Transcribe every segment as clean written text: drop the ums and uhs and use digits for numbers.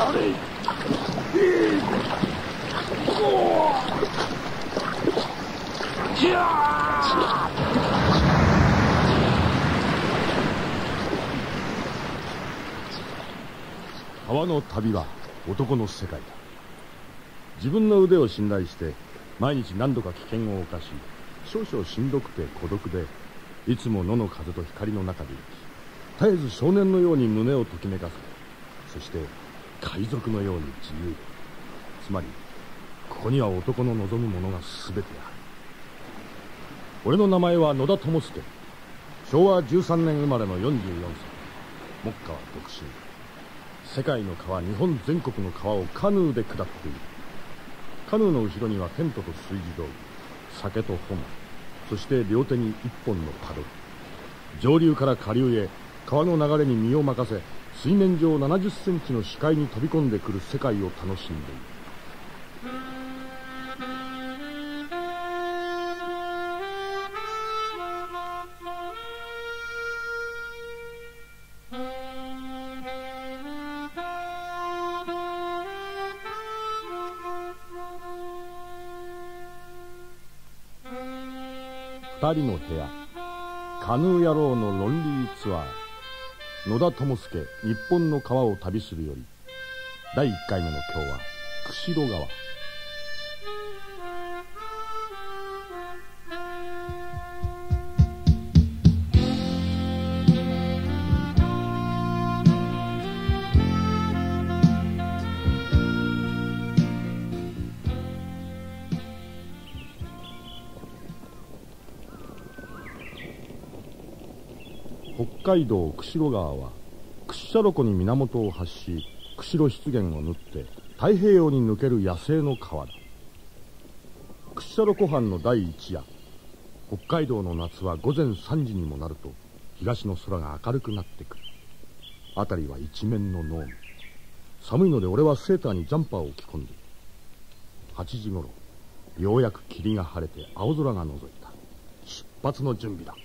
川の旅は男の世界だ。自分の腕を信頼して毎日何度か危険を冒し、少々しんどくて孤独で、いつも野の風と光の中で生き、絶えず少年のように胸をときめかせ、そして海賊のように自由。つまりここには男の望むものが全てある。俺の名前は野田智介。昭和13年生まれの44歳。目下は独身。世界の川、日本全国の川をカヌーで下っている。カヌーの後ろにはテントと炊事道具、酒と本、そして両手に一本のパドル。上流から下流へ川の流れに身を任せ、水面上70センチの視界に飛び込んでくる世界を楽しんでいる。二人の部屋、カヌー野郎のロンリーツアー、野田智介、日本の川を旅するより、第1回目の今日は釧路川。北海道釧路川は屈斜路湖に源を発し、釧路湿原を縫って太平洋に抜ける野生の川だ。屈斜路湖畔の第一夜、北海道の夏は午前3時にもなると東の空が明るくなってくる。辺りは一面の濃霧。寒いので俺はセーターにジャンパーを着込んでいる。8時ごろ、ようやく霧が晴れて青空が覗いた。出発の準備だ。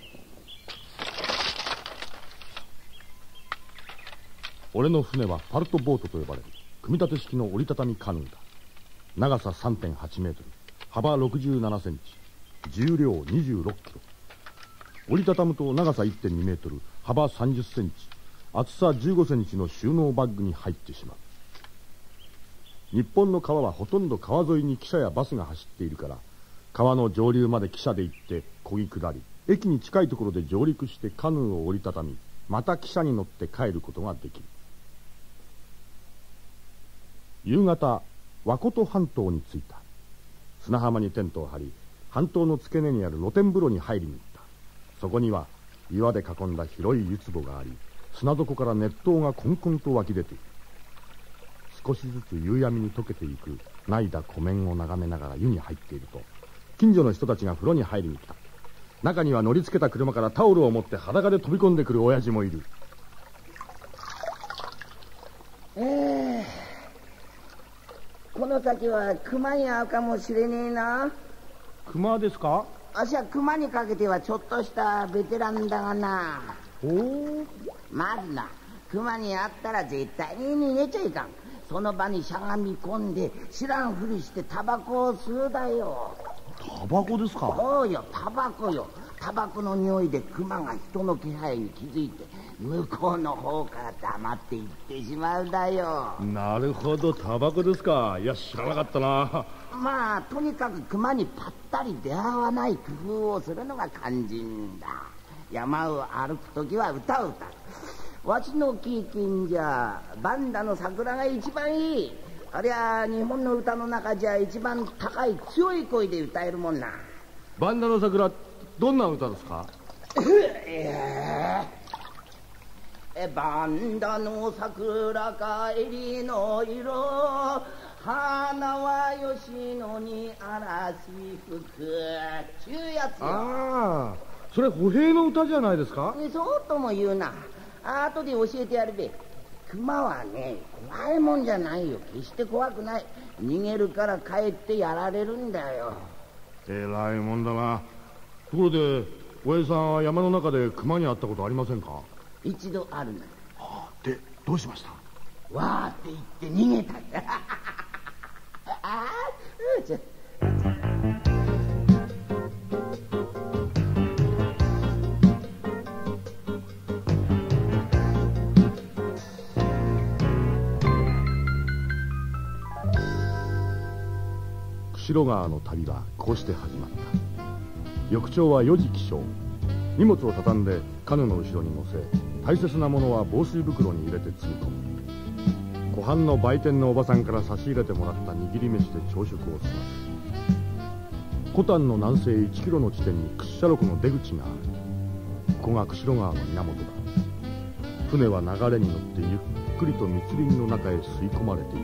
俺の船はパルトボートと呼ばれる組み立て式の折りたたみカヌーだ。長さ 3.8 メートル、幅67センチ、重量26キロ。折りたたむと長さ 1.2 メートル、幅30センチ、厚さ15センチの収納バッグに入ってしまう。日本の川はほとんど川沿いに汽車やバスが走っているから、川の上流まで汽車で行って漕ぎ下り、駅に近いところで上陸してカヌーを折りたたみ、また汽車に乗って帰ることができる。夕方、和琴半島に着いた。砂浜にテントを張り、半島の付け根にある露天風呂に入りに行った。そこには岩で囲んだ広い湯壺があり、砂底から熱湯がこんこんと湧き出ている。少しずつ夕闇に溶けていく泣いだ湖面を眺めながら湯に入っていると、近所の人たちが風呂に入りに来た。中には乗り付けた車からタオルを持って裸で飛び込んでくる親父もいる。 この先は熊に会うかもしれねえな。 熊ですか？ あしは熊にかけてはちょっとしたベテランだがな。まずな、熊に会ったら絶対に逃げちゃいかん。その場にしゃがみ込んで知らんふりしてタバコを吸うだよ。 タバコですか？ そうよ、タバコよ。タバコの匂いで熊が人の気配に気づいて向こうの方から黙って行ってしまうだよ。 なるほど、タバコですか。いや、知らなかったな。 まあとにかく熊にぱったり出会わない工夫をするのが肝心だ。山を歩くときは歌を歌う。わしの経験じゃバンダの桜が一番いい。ありゃ日本の歌の中じゃ一番高い強い声で歌えるもんな。 バンダの桜、どんな歌ですか？ バンダの桜帰りの色、花は吉野に嵐吹くちゅうやつよ。 ああ、それ歩兵の歌じゃないですか？ そうとも言うな。後で教えてやるべ。熊はね、怖いもんじゃないよ。決して怖くない。逃げるから帰ってやられるんだよ。 えらいもんだな。ところで親父さんは山の中で熊に会ったことありませんか？ 一度あるな。 で、どうしました？ わーって言って逃げたんだ。ああ、ちょ釧路川の旅はこうして始まった。翌朝は4時起床。荷物を畳んでカヌーの後ろに乗せ、大切なものは防水袋に入れて積み込む。湖畔の売店のおばさんから差し入れてもらった握り飯で朝食を済ませる。コタンの南西1キロの地点に屈斜路湖の出口がある。ここが釧路川の源だ。船は流れに乗ってゆっくりと密林の中へ吸い込まれていった。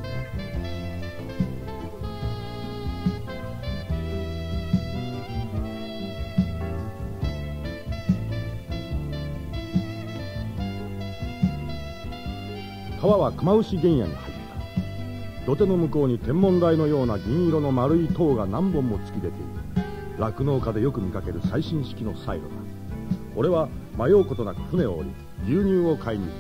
川は熊牛原野に入った。土手の向こうに天文台のような銀色の丸い塔が何本も突き出ている。酪農家でよく見かける最新式のサイロだ。俺は迷うことなく船を降り、牛乳を買いに行った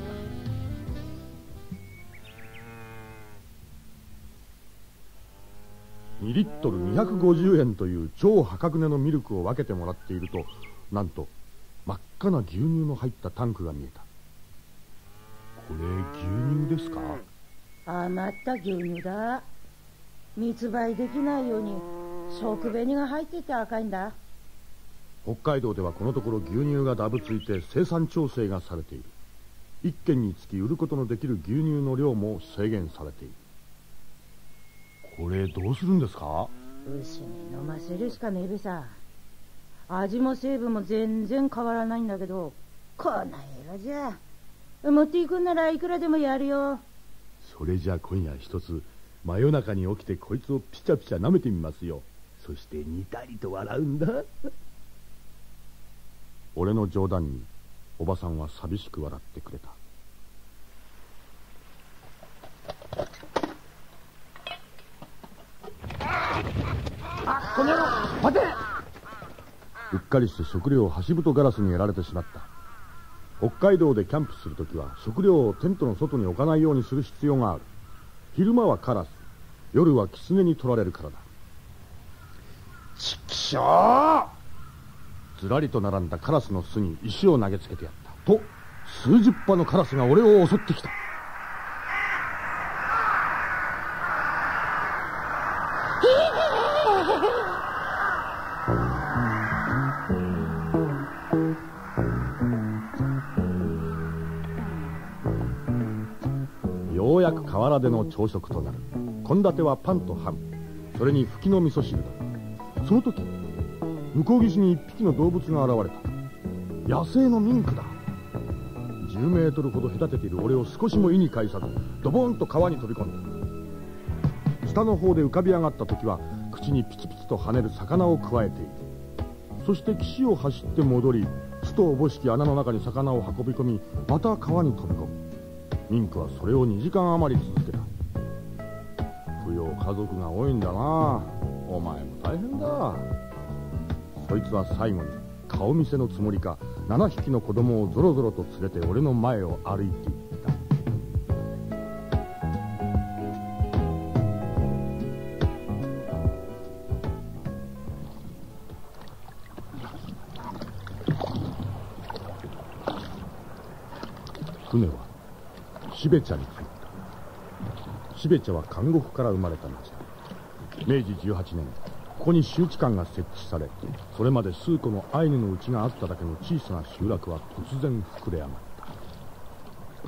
。2リットル250円という超破格値のミルクを分けてもらっていると、なんと真っ赤な牛乳の入ったタンクが見えた。これ牛乳ですか？ 余った牛乳だ。密売できないように食紅が入ってて赤いんだ。 北海道ではこのところ牛乳がダブついて生産調整がされている。一軒につき売ることのできる牛乳の量も制限されている。これどうするんですか？ 牛に飲ませるしかねえべさ。味も成分も全然変わらないんだけど、こんな映画じゃ持っていくんならいくらでもやるよ。 それじゃ今夜一つ真夜中に起きてこいつをピチャピチャ舐めてみますよ。そしてにたりと笑うんだ。俺の冗談におばさんは寂しく笑ってくれた。あ、この野郎待て！うっかりして食料をハシブトガラスにやられてしまった。北海道でキャンプするときは食料をテントの外に置かないようにする必要がある。昼間はカラス、夜はキツネに取られるからだ。ちくしょう！ずらりと並んだカラスの巣に石を投げつけてやったと、数十羽のカラスが俺を襲ってきた。ようやく河原での朝食となる。献立はパンとハム、それに吹きの味噌汁だ。その時向こう岸に一匹の動物が現れた。野生のミンクだ。10メートルほど隔てている俺を少しも意に介さずドボンと川に飛び込んだ。下の方で浮かび上がった時は口にピチピチと跳ねる魚をくわえている。そして岸を走って戻り、巣とおぼしき穴の中に魚を運び込み、また川に飛び込む。ミンクはそれを2時間余り続けた。不要家族が多いんだな。お前も大変だ。そいつは最後に顔見せのつもりか7匹の子供をゾロゾロと連れて俺の前を歩いていった。船は標茶に入った。標茶は監獄から生まれた町だ。明治18年、ここに集治官が設置され、それまで数個のアイヌのうちがあっただけの小さな集落は突然膨れ上がった。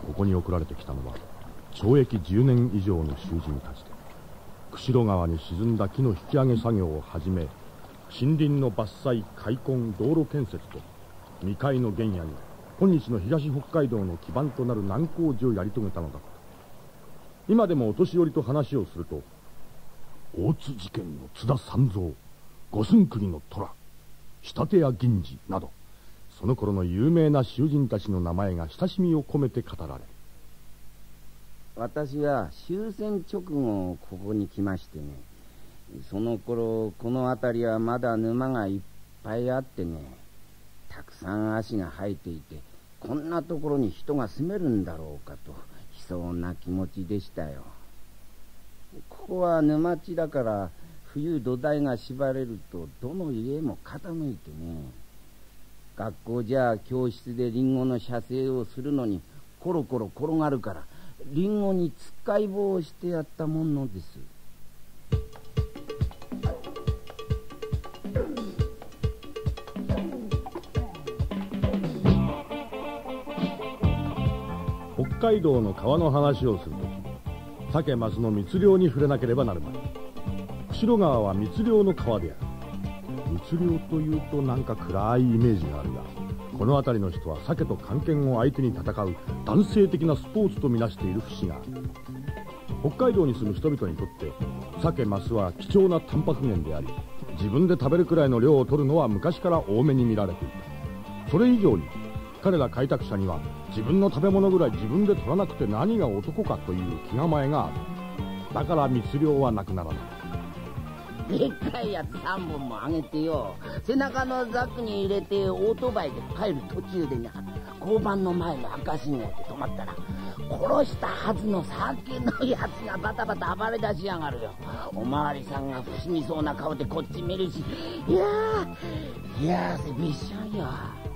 ここに送られてきたのは懲役10年以上の囚人たちで、釧路川に沈んだ木の引き上げ作業をはじめ、森林の伐採、開墾、道路建設と未開の原野に今日の東北海道の基盤となる難工事をやり遂げたのだと。今でもお年寄りと話をすると、大津事件の津田三蔵、五寸国の虎、仕立屋銀次など、その頃の有名な囚人たちの名前が親しみを込めて語られる。 私は終戦直後ここに来ましてね、その頃この辺りはまだ沼がいっぱいあってね、たくさん足が生えていて、こんなところに人が住めるんだろうかときそうな気持ちでしたよ。ここは沼地だから冬土台が縛れるとどの家も傾いてね。学校じゃ教室でリンゴの写生をするのにコロコロ転がるからリンゴにつっかい棒をしてやったものです。 北海道の川の話をするとき、鮭マスの密漁に触れなければなるまい。釧路川は密漁の川である。密漁というとなんか暗いイメージがあるが、この辺りの人は鮭と漢剣を相手に戦う男性的なスポーツとみなしている節がある。北海道に住む人々にとって鮭マスは貴重なタンパク源であり、自分で食べるくらいの量を取るのは昔から多めに見られていた。それ以上に彼ら開拓者には自分の食べ物ぐらい自分で取らなくて何が男かという気構えがある。だから密漁はなくならない。 でっかいやつ3本もあげてよ、背中のザックに入れてオートバイで帰る途中でな、交番の前の赤信号で止まったら殺したはずの酒のやつがバタバタ暴れ出しやがるよ。おまわりさんが不死にそうな顔でこっち見るし、いや汗びっしょりよ。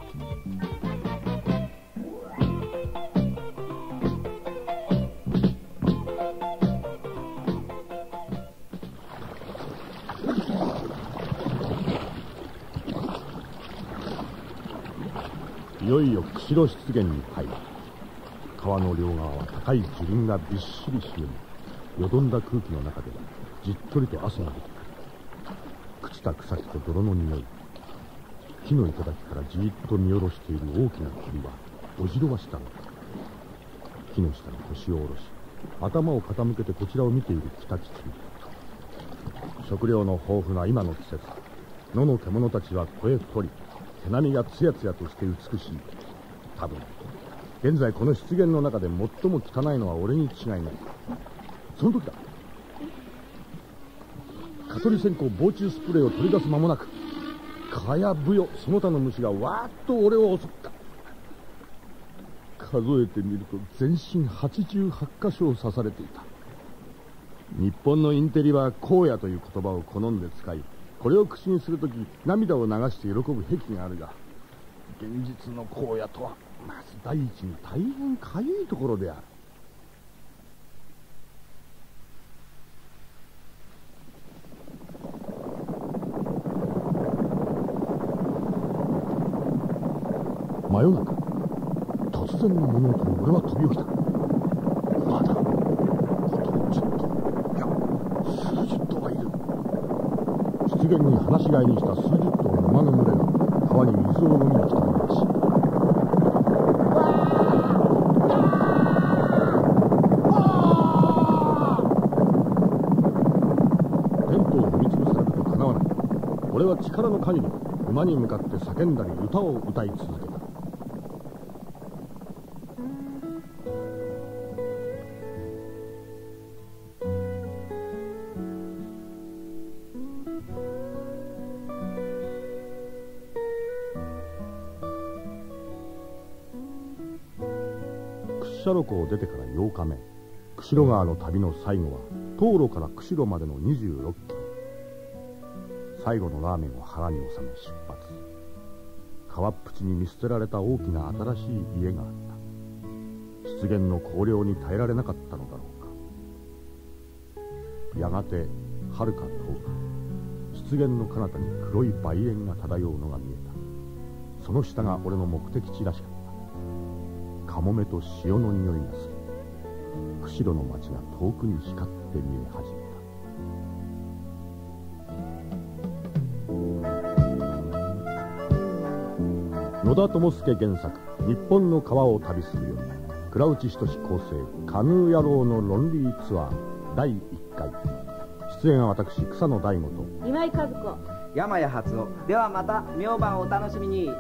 いよいよ釧路湿原に入る。川の両側は高い樹林がびっしり茂り、よどんだ空気の中ではじっとりと汗が出てくる。朽ちた草木と泥の匂い、木の頂からじーっと見下ろしている大きな鳥はオジロワシだろう。木の下に腰を下ろし頭を傾けてこちらを見ているキタキツネ。食料の豊富な今の季節、野の獣たちは声太り、毛並みがツヤツヤとして美しい。多分現在この湿原の中で最も汚いのは俺に違いない。その時だ。蚊取り線香防虫スプレーを取り出す間もなく、蚊やブヨその他の虫がわーっと俺を襲った。数えてみると全身88箇所を刺されていた。日本のインテリは荒野という言葉を好んで使い、これを口にするとき涙を流して喜ぶ癖があるが、現実の荒野とはまず第一に大変かゆいところである。真夜中、突然の物音に俺は飛び起きた。まだ50頭、いや数十頭はいる。湿原に放し飼いにした数十頭の馬の群れが川に水を飲みに来たのらしい。テントを踏み潰されるとかなわない。俺は力の限り馬に向かって叫んだり歌を歌い続けた。屈斜路湖を出てから8日目、釧路川の旅の最後は東路から釧路までの26キロ。最後のラーメンを腹に収め出発。川っぷちに見捨てられた大きな新しい家があった。湿原の荒涼に耐えられなかったのだろうか。やがて遥か遠く、湿原の彼方に黒い梅園が漂うのが見えた。その下が俺の目的地らしかった。カモメと潮の匂いがする。釧路の町が遠くに光って見え始めた。野田智介原作、日本の川を旅するより、倉内仁構成、カヌー野郎のロンリーツアー第1回。出演は私、草野大吾と今井和子、 山谷初夫。ではまた明晩お楽しみに。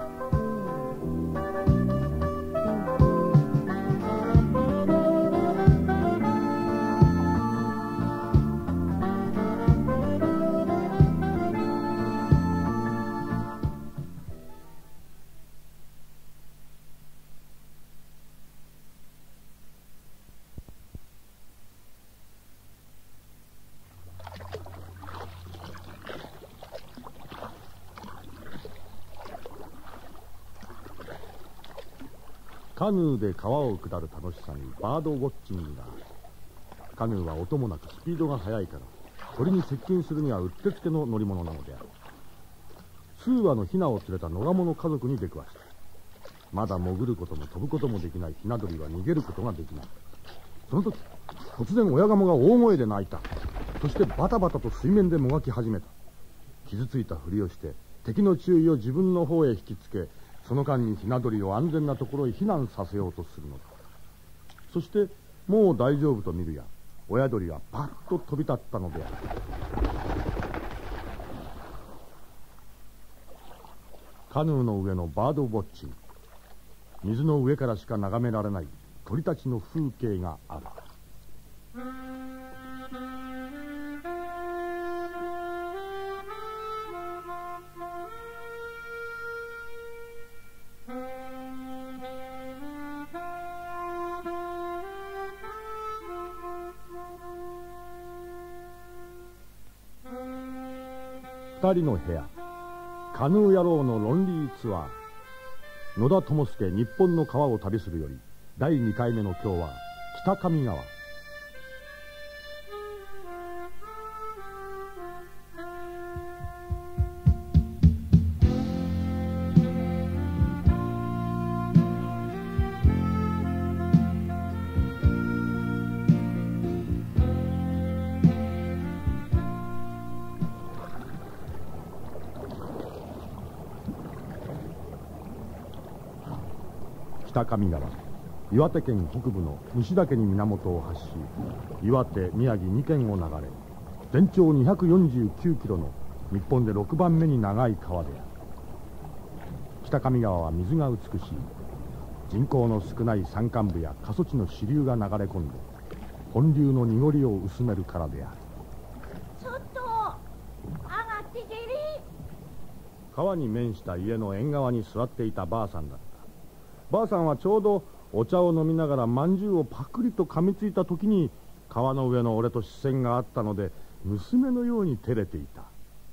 カヌーで川を下る楽しさにバードウォッチングがある。カヌーは音もなくスピードが速いから鳥に接近するにはうってつけの乗り物なのである。数羽のヒナを連れた野良者家族に出くわした。まだ潜ることも飛ぶこともできないヒナ鳥は逃げることができない。その時突然親ガモが大声で鳴いた。そしてバタバタと水面でもがき始めた。傷ついたふりをして敵の注意を自分の方へ引きつけ、その間にヒナ鳥を安全なところへ避難させようとするのだ。そしてもう大丈夫と見るや親鳥はパッと飛び立ったのである。カヌーの上のバードウォッチング。水の上からしか眺められない鳥たちの風景がある。二人の部屋、カヌー野郎のロンリーツアー。野田智介日本の川を旅するより第2回目の今日は北上川。北上川、岩手県北部の西岳に源を発し、岩手、宮城2県を流れ、全長249キロの日本で6番目に長い川である。北上川は水が美しい。人口の少ない山間部や過疎地の支流が流れ込んで本流の濁りを薄めるからである。 ちょっと上がってけり。 川に面した家の縁側に座っていたばあさんだった。ばあさんはちょうどお茶を飲みながらまんじゅうをパクリと噛みついた時に川の上の俺と視線があったので娘のように照れていた。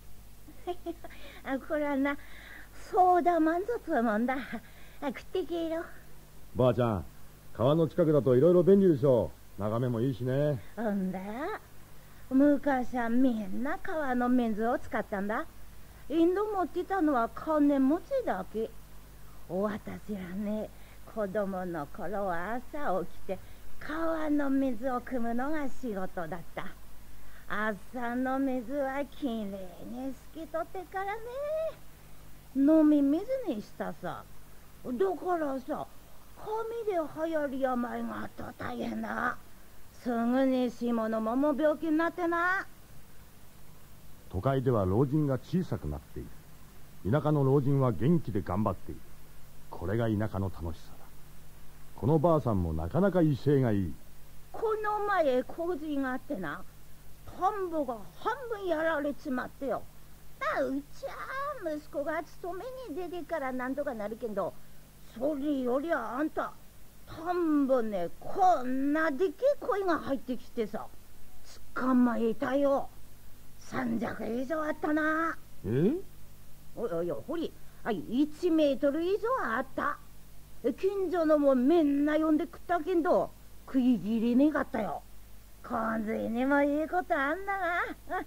これはな、そうだ満足もんだ。食ってけろ。 ばあちゃん、川の近くだといろいろ便利でしょう。眺めもいいしね。 んだ、昔はみんな川の水を使ったんだ。インド持ってたのは金持ちだけ。私はね、子供の頃は朝起きて川の水を汲むのが仕事だった。朝の水はきれいに透き通ってからね、飲み水にしたさ。だからさ、髪で流行り病があったら大変だ。すぐに下の桃病気になってな。 都会では老人が小さくなっている。田舎の老人は元気で頑張っている。これが田舎の楽しさだ。このばあさんもなかなか威勢がいい。 この前洪水があってな、田んぼが半分やられちまってよ。うちは息子が勤めに出てからなんとかなるけど、それよりあんた田んぼね、こんなでけえ鯉が入ってきてさ、捕まえたよ。3尺以上あったな。おいほり、1メートル以上あった。近所のもみんな呼んで食ったけんど食い切れねかったよ。完全にもいいことあんだな。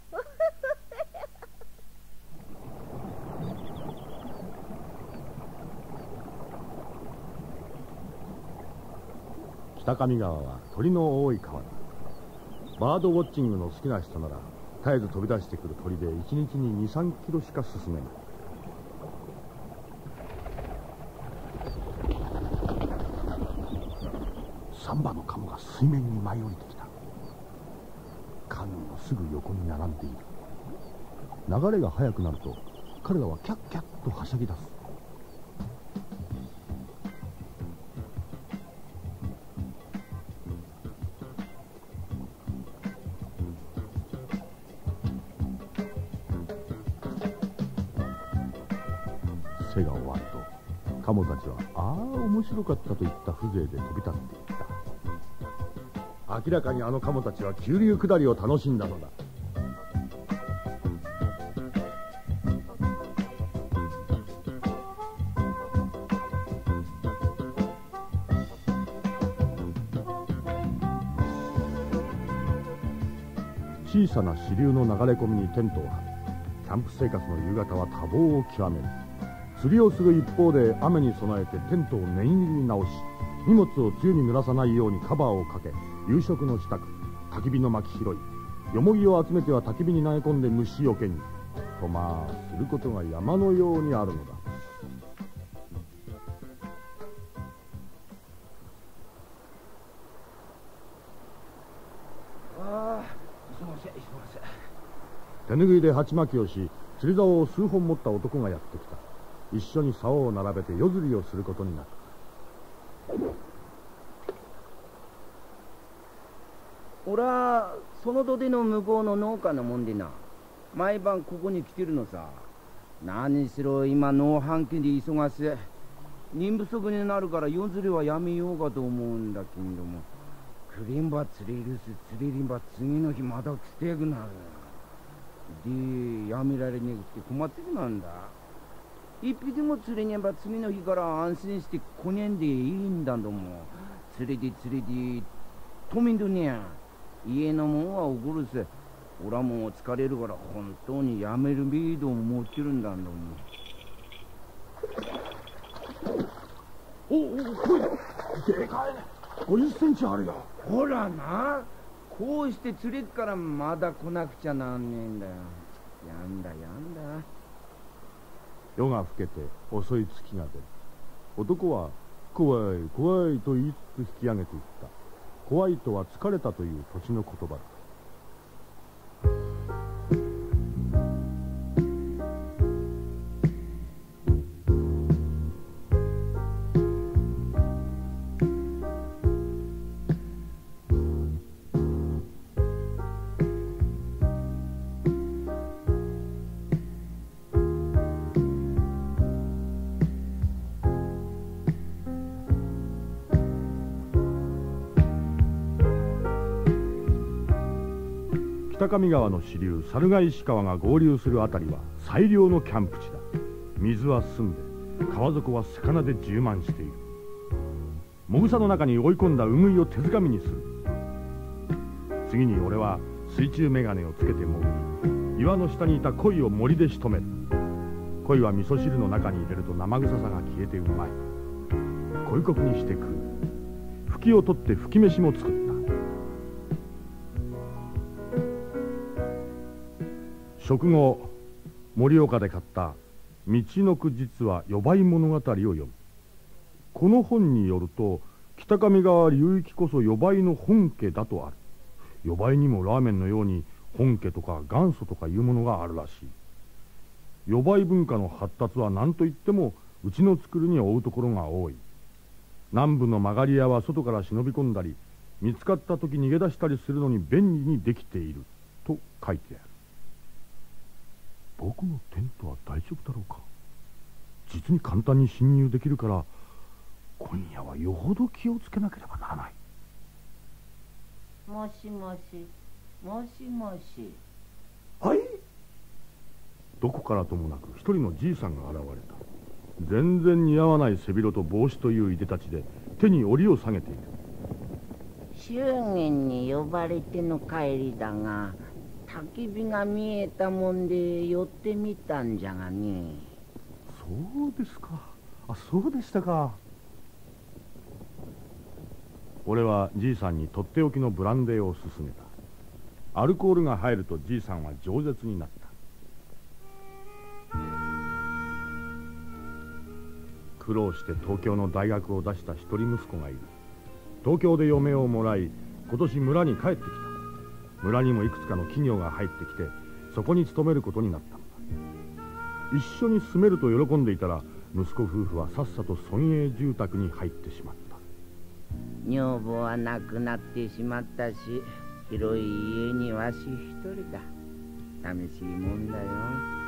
北上川は鳥の多い川だ。バードウォッチングの好きな人なら絶えず飛び出してくる鳥で1日に 2,3 キロしか進めない。3羽のカモが水面に舞い降りてきた。カヌーのすぐ横に並んでいる。流れが速くなると彼らはキャッキャッとはしゃぎ出す。背が終わるとカモたちは面白かったといった風情で飛び立っていった。明らかにあのカモたちは急流下りを楽しんだのだ。 小さな支流の流れ込みにテントを張り、キャンプ生活の夕方は多忙を極める。釣りをする一方で雨に備えてテントを念入りに直し、荷物を梅雨に濡らさないようにカバーをかけ、夕食の支度、焚き火の薪拾い、よもぎを集めては焚き火に投げ込んで虫よけにと、まあすることが山のようにあるのだ。手拭いで鉢巻きをし、釣り竿を数本持った男がやってきた。一緒に竿を並べて夜釣りをすることになった。 俺はその土手の向こうの農家のもんでな、毎晩ここに来てるのさ。何しろ今農繁期で忙しい。人不足になるから夜釣りはやめようかと思うんだけれども、来れんば釣れるし、釣れれば次の日また来てくなる。で、やめられねえって困ってるなんだ。一匹も釣れねば次の日から安心して来ねんでいいんだども。釣れで止めんとねや。家のもんは怒るせ。俺はもう疲れるから本当にやめるべえと思ってるんだども。 お、これでかいね。50センチあるよ。 ほらな、こうして釣れっからまだ来なくちゃなんねえんだよ。やんだ。 夜が更けて遅い月が出る。男は怖い怖いと言いつつ引き上げていった。怖いとは疲れたという土地の言葉だ。北上川の支流猿ヶ石川が合流するあたりは最良のキャンプ地だ。水は澄んで川底は魚で充満している。もぐさの中に追い込んだウグイを手づかみにする。次に俺は水中眼鏡をつけて潜り、岩の下にいた鯉を森で仕留める。鯉は味噌汁の中に入れると生臭さが消えてうまい。鯉こくにして食う。吹きを取って吹き飯も作った。食後、盛岡で買った「道のく実は予売物語」を読む。この本によると、北上川流域こそ予売の本家だとある。予売にもラーメンのように本家とか元祖とかいうものがあるらしい。予売文化の発達は何といってもうちの作るに負うところが多い。南部の曲がり屋は外から忍び込んだり、見つかった時逃げ出したりするのに便利にできていると書いてある。僕のテントは大丈夫だろうか。実に簡単に侵入できるから、今夜はよほど気をつけなければならない。 もしもし。 はい。どこからともなく一人のじいさんが現れた。全然似合わない背広と帽子といういでたちで手に檻を下げている。 祝言に呼ばれての帰りだが、焚き火が見えたもんで寄ってみたんじゃがね。 そうですか。そうでしたか。俺はじいさんにとっておきのブランデーを勧めた。アルコールが入るとじいさんは饒舌になった。苦労して東京の大学を出した一人息子がいる。東京で嫁をもらい、今年村に帰ってきた。村にもいくつかの企業が入ってきて、そこに勤めることになったのだ。一緒に住めると喜んでいたら、息子夫婦はさっさと村営住宅に入ってしまった。 女房は亡くなってしまったし、広い家にわし一人だ。寂しいもんだよ。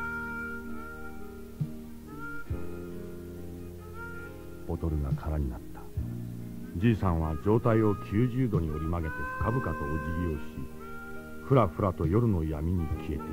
ボトルが空になった。じいさんは上体を90度に折り曲げて深々とお辞儀をし、ふらふらと夜の闇に消えていった。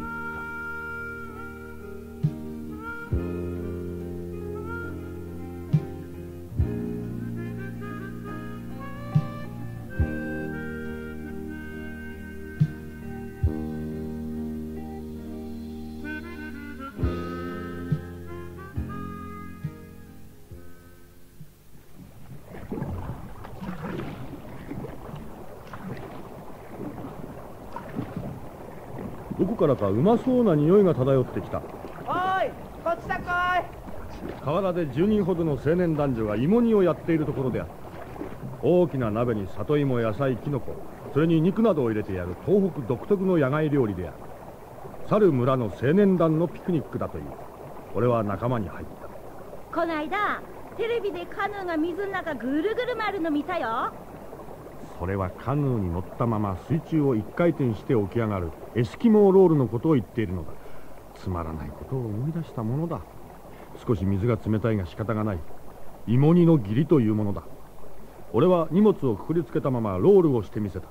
どこからかうまそうな匂いが漂ってきた。 おい、こっちだ来河原で10人ほどの青年男女が芋煮をやっているところであった。大きな鍋に里芋、野菜、キノコ、それに肉などを入れてやる東北独特の野外料理である。去る村の青年団のピクニックだという。俺は仲間に入った。 こないだテレビでカヌーが水の中ぐるぐる回るの見たよ。 それはカヌーに乗ったまま水中を一回転して起き上がるエスキモーロールのことを言っているのだ。つまらないことを思い出したものだ。少し水が冷たいが仕方がない。芋煮の義理というものだ。俺は荷物をくくりつけたままロールをしてみせた。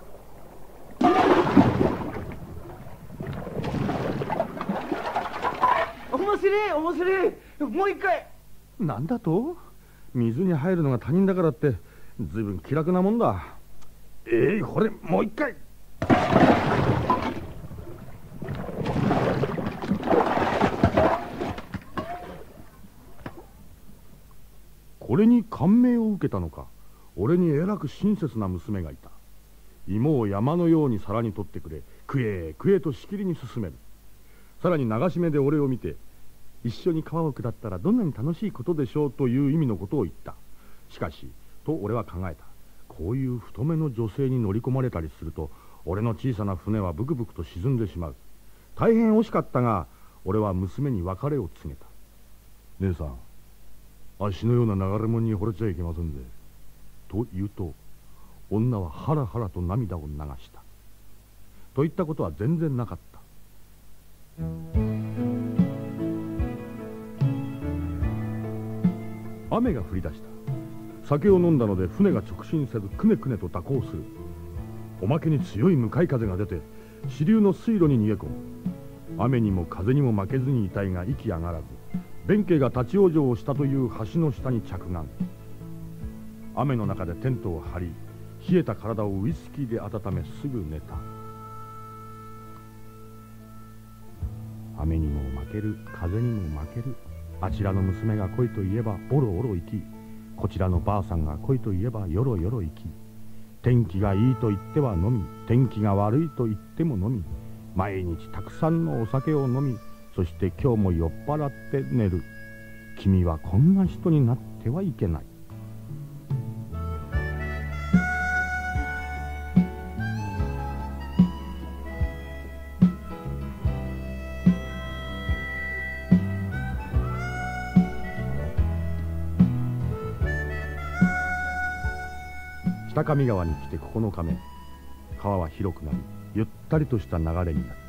面白い面白い、もう一回。 なんだと？水に入るのが他人だからってずいぶん気楽なもんだ。これもう一回。これに感銘を受けたのか、俺にえらく親切な娘がいた。芋を山のように皿に取ってくれ、食え食えとしきりに勧める。さらに流し目で俺を見て、一緒に川を下ったらどんなに楽しいことでしょうという意味のことを言った。しかしと俺は考えた。こういう太めの女性に乗り込まれたりすると、俺の小さな船はブクブクと沈んでしまう。大変惜しかったが、俺は娘に別れを告げた。姉さん、あっしのような流れ者に惚れちゃいけませんぜ。と言うと、女はハラハラと涙を流した。といったことは全然なかった。雨が降り出した。酒を飲んだので船が直進せずくねくねと蛇行する。おまけに強い向かい風が出て支流の水路に逃げ込む。雨にも風にも負けずにいたいが息上がらず、弁慶が立ち往生をしたという橋の下に着岸。雨の中でテントを張り、冷えた体をウイスキーで温めすぐ寝た。雨にも負ける、風にも負ける。あちらの娘が来いと言えばおろおろ行き、こちらのばあさんが来いと言えばよろよろ行き、天気がいいと言っては飲み、天気が悪いと言っても飲み、毎日たくさんのお酒を飲み、そして今日も酔っ払って寝る。君はこんな人になってはいけない。北上川に来て9日目、川は広くなり、ゆったりとした流れになった。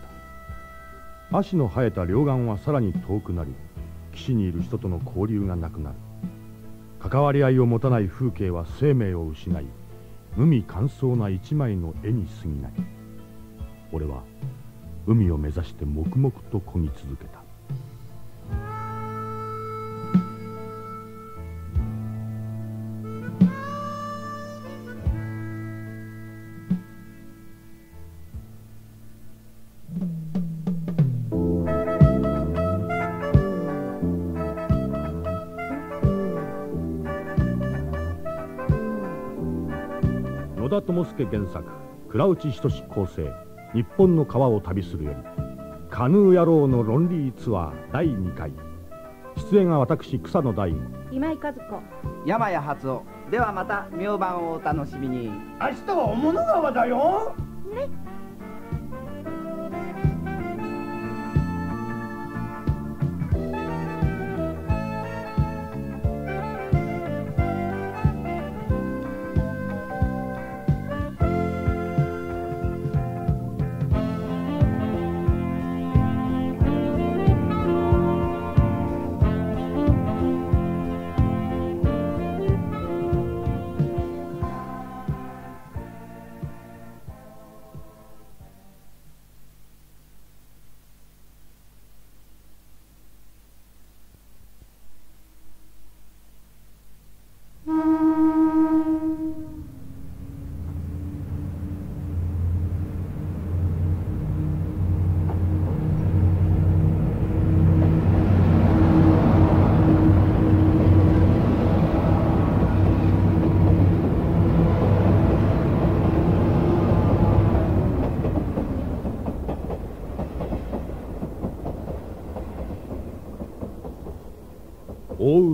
足の生えた両岸はさらに遠くなり、岸にいる人との交流がなくなる。関わり合いを持たない風景は生命を失い、無味乾燥な一枚の絵に過ぎない。俺は海を目指して黙々と漕ぎ続けた。野田智介原作、倉内仁構成、日本の川を旅するより、カヌー野郎のロンリーツアー第2回。出演は私、草野大吾、 今井和子、 山谷初夫。ではまた明晩をお楽しみに。 明日は天の川だよ。 ね。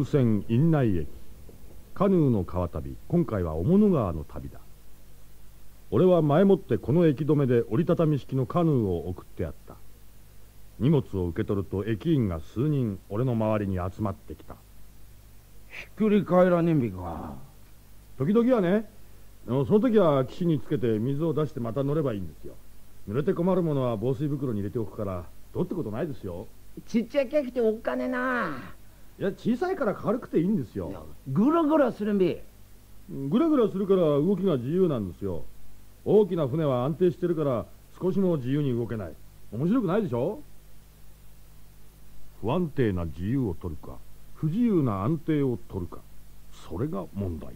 線院内駅、カヌーの川旅。今回は雄物川の旅だ。俺は前もってこの駅止めで折りたたみ式のカヌーを送ってあった。荷物を受け取ると駅員が数人俺の周りに集まってきた。 ひっくり返らねんびか。 時々はね、その時は岸につけて水を出してまた乗ればいいんですよ。濡れて困るものは防水袋に入れておくからどうってことないですよ。 ちっちゃけくておっかねえな。 いや、小さいから軽くていいんですよ。 ぐらぐらするんび。 ぐらぐらするから動きが自由なんですよ。大きな船は安定してるから少しも自由に動けない。面白くないでしょ。不安定な自由を取るか不自由な安定を取るか、それが問題だ。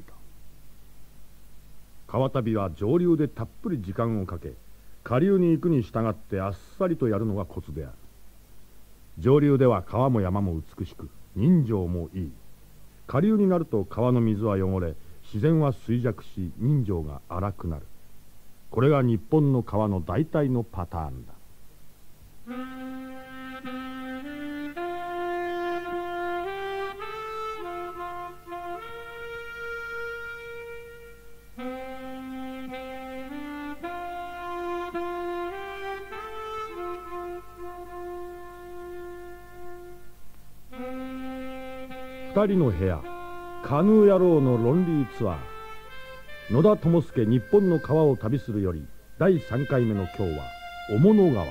川旅は上流でたっぷり時間をかけ、下流に行くに従ってあっさりとやるのがコツである。上流では川も山も美しく人情もいい。下流になると川の水は汚れ、自然は衰弱し人情が荒くなる。これが日本の川の大体のパターンだ。二人の部屋、カヌー野郎のロンリーツアー。野田智介日本の川を旅するより第3回目の今日は雄物川。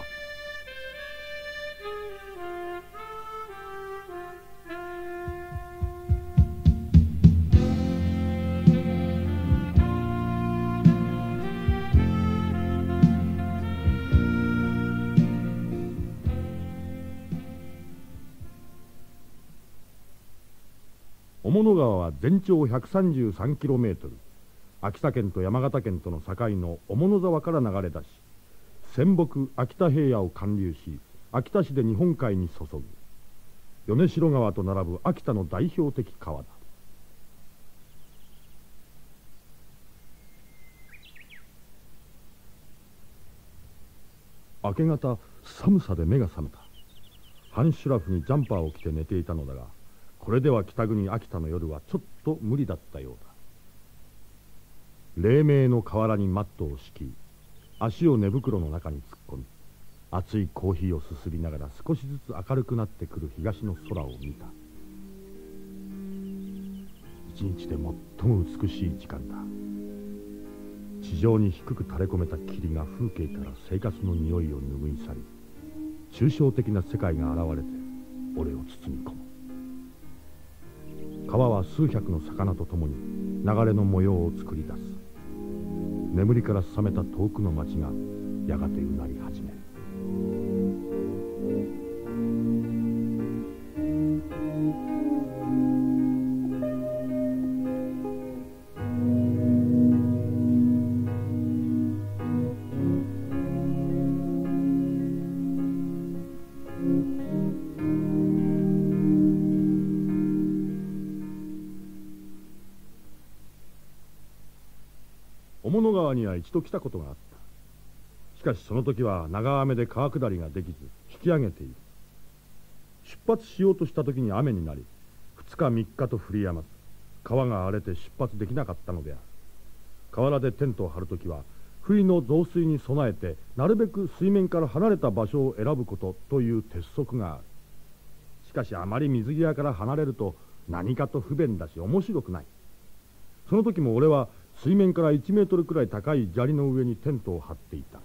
雄物川は全長 133km、秋田県と山形県との境の雄物沢から流れ出し、泉北秋田平野を貫流し、秋田市で日本海に注ぐ米代川と並ぶ秋田の代表的川だ。明け方、寒さで目が覚めた。半シュラフにジャンパーを着て寝ていたのだが、これでは北国秋田の夜はちょっと無理だったようだ。黎明の河原にマットを敷き、足を寝袋の中に突っ込み、熱いコーヒーをすすりながら少しずつ明るくなってくる東の空を見た。一日で最も美しい時間だ。地上に低く垂れ込めた霧が風景から生活の匂いを拭い去り、抽象的な世界が現れて俺を包み込む。川は数百の魚と共に流れの模様を作り出す。眠りから覚めた遠くの町がやがてうなり始める。雄物川には一度来たことがあった。しかしその時は長雨で川下りができず引き上げている。出発しようとした時に雨になり、2日3日と降り止まず、川が荒れて出発できなかったのである。河原でテントを張る時は不意の増水に備えてなるべく水面から離れた場所を選ぶことという鉄則がある。しかしあまり水際から離れると何かと不便だし面白くない。その時も俺は水面から1メートルくらい高い砂利の上にテントを張っていた。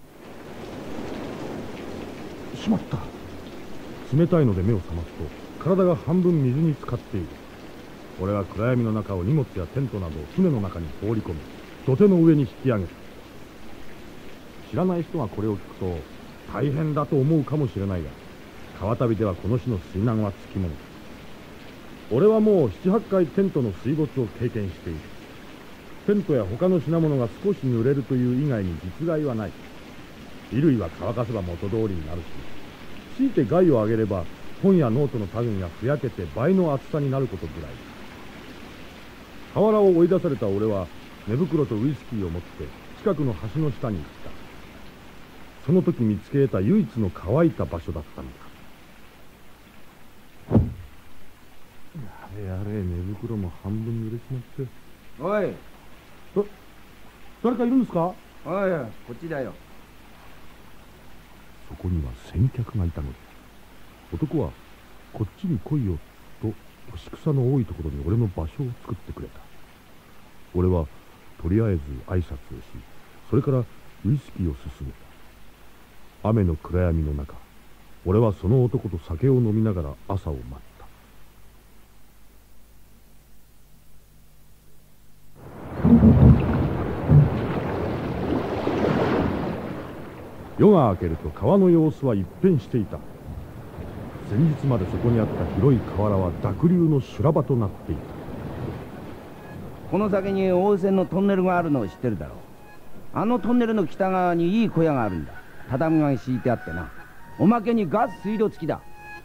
しまった。冷たいので目を覚ますと体が半分水に浸かっている。俺は暗闇の中を荷物やテントなどを船の中に放り込み、土手の上に引き上げた。知らない人がこれを聞くと大変だと思うかもしれないが、川旅ではこの種の水難はつきもの。俺はもう7、8回テントの水没を経験している。テントや他の品物が少し濡れるという以外に実害はない。衣類は乾かせば元通りになるし、強いて害を上げれば本やノートの類がふやけて倍の厚さになることぐらいだ。河原を追い出された俺は寝袋とウイスキーを持って近くの橋の下に行った。その時見つけた唯一の乾いた場所だったのだ。 れあれ、寝袋も半分濡れちまって。 おい。 誰かいるんですか？ おい、こっちだよ。 そこには先客がいたので、男はこっちに来いよと干し草の多いところに俺の場所を作ってくれた。俺はとりあえず挨拶をし、それからウイスキーを勧めた。雨の暗闇の中、俺はその男と酒を飲みながら朝を待った。夜が明けると川の様子は一変していた。先日までそこにあった広い河原は濁流の修羅場となっていた。 この先に大泉のトンネルがあるのを知ってるだろう。あのトンネルの北側にいい小屋があるんだ。畳が敷いてあってな。おまけにガス水道付きだ。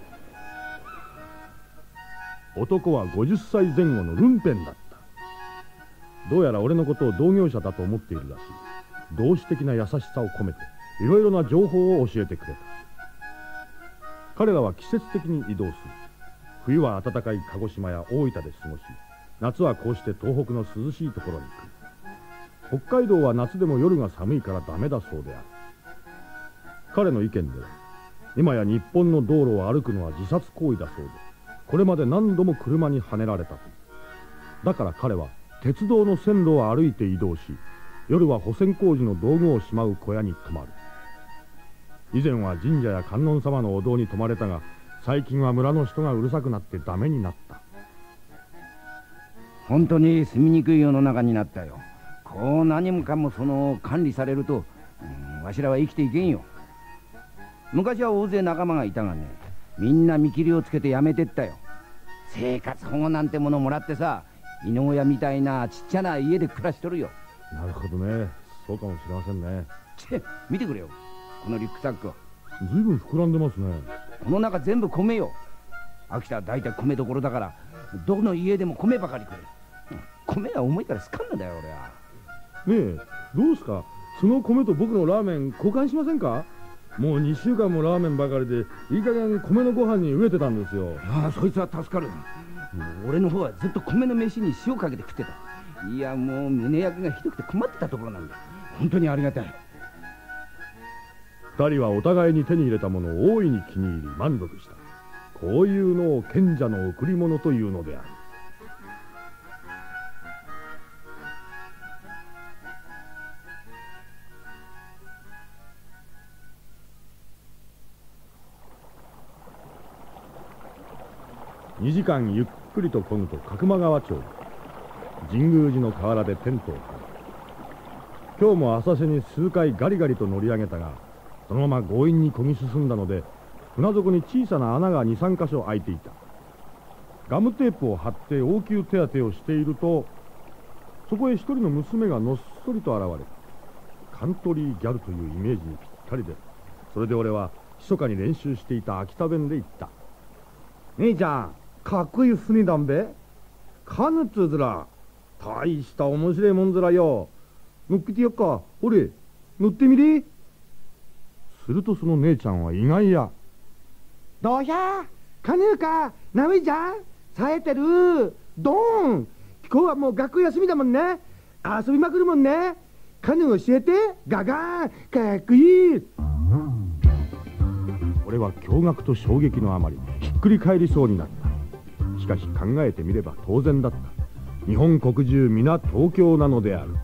男は50歳前後のルンペンだった。どうやら俺のことを同業者だと思っているらしい。同志的な優しさを込めていろいろな情報を教えてくれた。彼らは季節的に移動する。冬は暖かい鹿児島や大分で過ごし、夏はこうして東北の涼しいところに来る。北海道は夏でも夜が寒いからダメだそうである。彼の意見では、今や日本の道路を歩くのは自殺行為だそうで、これまで何度も車にはねられたと。だから彼は鉄道の線路を歩いて移動し、夜は保線工事の道具をしまう小屋に泊まる。以前は神社や観音様のお堂に泊まれたが、最近は村の人がうるさくなってダメになった。 本当に住みにくい世の中になったよ。こう何もかも管理されると、わしらは生きていけんよ。昔は大勢仲間がいたがね、みんな見切りをつけてやめてったよ。生活保護なんてものもらってさ、井上屋みたいなちっちゃな家で暮らしとるよ。 なるほどね。そうかもしれませんね。 見てくれよ、このリュックサック。 ずいぶん膨らんでますね。 この中全部米よ。秋田は大体米どころだから、どの家でも米ばかりくれ。米は重いから好かんのだよ俺は。 ねえ、どうですか、その米と僕のラーメン交換しませんか？もう2週間もラーメンばかりでいい加減米のご飯に飢えてたんですよ。 ああ、そいつは助かる。俺の方はずっと米の飯に塩かけて食ってた。いや、もう胸焼けがひどくて困ってたところなんだ。本当にありがたい。 2人はお互いに手に入れたものを大いに気に入り満足した。こういうのを賢者の贈り物というのである。2時間ゆっくりと漕ぐと角間川町。神宮寺の河原でテントを張る。今日も浅瀬に数回ガリガリと乗り上げたが、そのまま強引に漕ぎ進んだので、船底に小さな穴が 2,3 箇所開いていた。ガムテープを貼って応急手当てをしていると、そこへ一人の娘がのっそりと現れた。カントリーギャルというイメージにぴったりで、それで俺は密かに練習していた秋田弁で言った。姉ちゃん、かっこいい船だんべ。カヌっつうずら、大した面白いもんずらよ。乗っけてやっか。ほれ、乗ってみれ。するとその姉ちゃんは意外や。どうや、カヌーか、なめじゃん、冴えてる。ドーン。今日はもう学校休みだもんね。遊びまくるもんね。カヌー教えて。ガガーン、かっこいい。俺は驚愕と衝撃のあまりひっくり返りそうになった。しかし考えてみれば当然だった。日本国中皆東京なのである。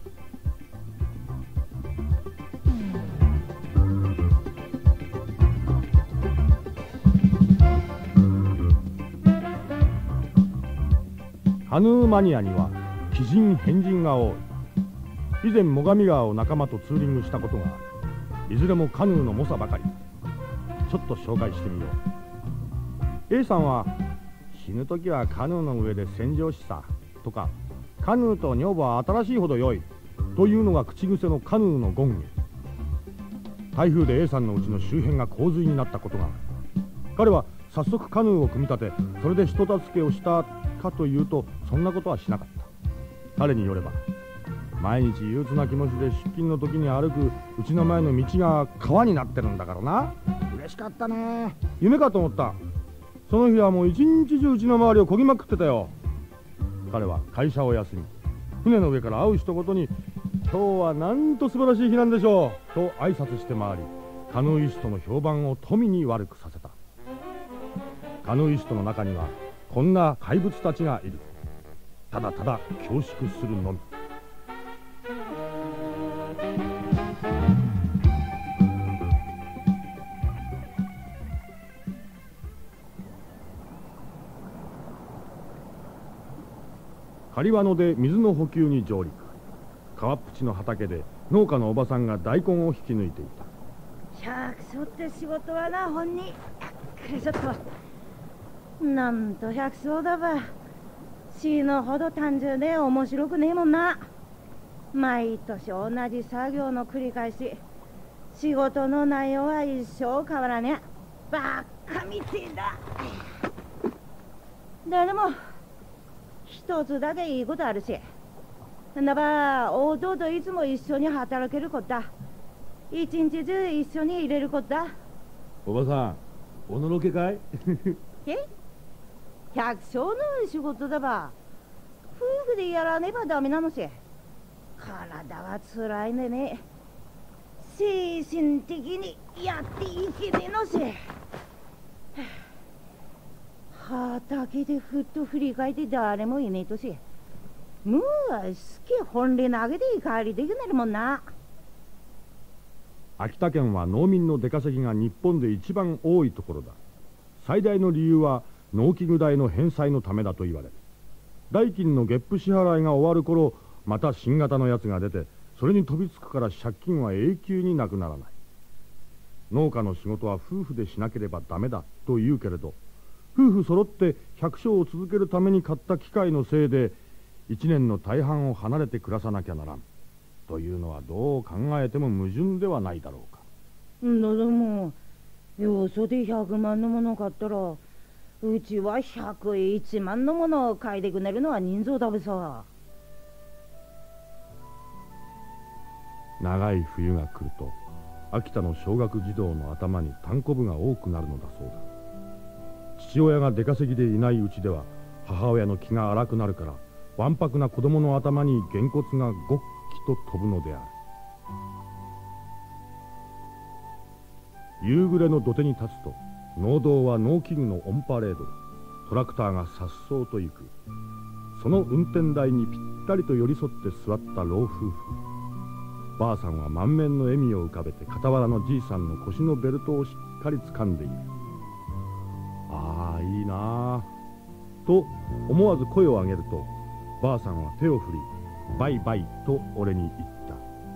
カヌーマニアには奇人変人が多い。以前最上川を仲間とツーリングしたことがある。いずれもカヌーの猛者ばかり。ちょっと紹介してみよう。 A さんは死ぬ時はカヌーの上で戦場しさとか、カヌーと女房は新しいほど良いというのが口癖のカヌーの権限。台風で A さんのうちの周辺が洪水になったことがある。彼は早速カヌーを組み立て、それで人助けをしたかというと、そんなことはしなかった。彼によれば、毎日憂鬱な気持ちで出勤の時に歩くうちの前の道が川になってるんだからな。嬉しかったね。夢かと思った。その日はもう一日中うちの周りを漕ぎまくってたよ。 彼は会社を休み、船の上から会う人ごとに「今日はなんと素晴らしい日なんでしょう」と挨拶して回り、カヌーイストの評判を富に悪くさせた。カヌーイストの中にはこんな怪物たちがいる。ただただ恐縮するのみ。狩場野で水の補給に上陸。川っぷちの畑で農家のおばさんが大根を引き抜いていた。 百姓って仕事はな、ほんにくれちょっとなんと百姓だば。死ぬほど単純で面白くねえもんな。毎年同じ作業の繰り返し。仕事の内容は一生変わらねえ。ばっかみてえだ。でも一つだけいいことあるし。だば弟といつも一緒に働けることだ。一日中一緒にいれることだ。 おばさん、おのろけかい？ え？百姓の仕事だば。夫婦でやらねばダメなのし。体はつらいねね。精神的にやっていけねえのし。畑でふっと振り返って誰もいねえとし。もう好き本領投げて帰りできなるもんな。 秋田県は農民の出稼ぎが日本で一番多いところだ。最大の理由は農機具代の返済のためだと言われる。代金の月賦支払いが終わる頃、また新型のやつが出て、それに飛びつくから借金は永久になくならない。農家の仕事は夫婦でしなければダメだと言うけれど、夫婦揃って百姓を続けるために買った機械のせいで一年の大半を離れて暮らさなきゃならんというのは、どう考えても矛盾ではないだろうか。 でもよそで100万のものを買ったら、うちは101万のものを買いてくれるのは人数だべさ。 長い冬が来ると秋田の小学児童の頭にたんこぶが多くなるのだそうだ。父親が出稼ぎでいないうちでは母親の気が荒くなるから、わんぱくな子供の頭にげんこつがごっきと飛ぶのである。夕暮れの土手に立つと、農道は農機具のオンパレード。トラクターが颯爽と行く。その運転台にぴったりと寄り添って座った老夫婦。ばあさんは満面の笑みを浮かべて傍らのじいさんの腰のベルトをしっかり掴んでいる。ああ、いいなあと思わず声を上げると、ばあさんは手を振り、バイバイと俺に言った。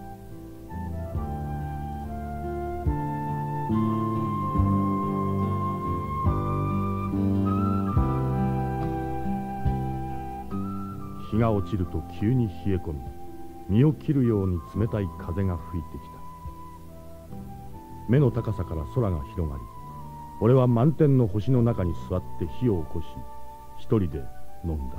日が落ちると急に冷え込み、身を切るように冷たい風が吹いてきた。目の高さから空が広がり、俺は満天の星の中に座って火を起こし、一人で飲んだ。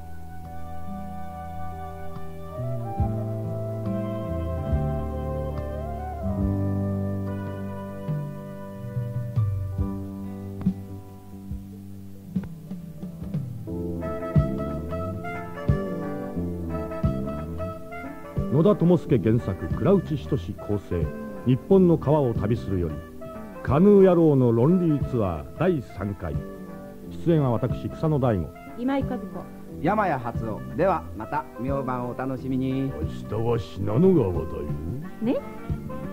野田智介原作、倉内仁構成、日本の川を旅するより、カヌー野郎のロンリーツアー第3回。出演は私、草野大吾、 今井和子、 山谷初夫。ではまた明晩お楽しみに。 明日は信濃川だよ。 ね。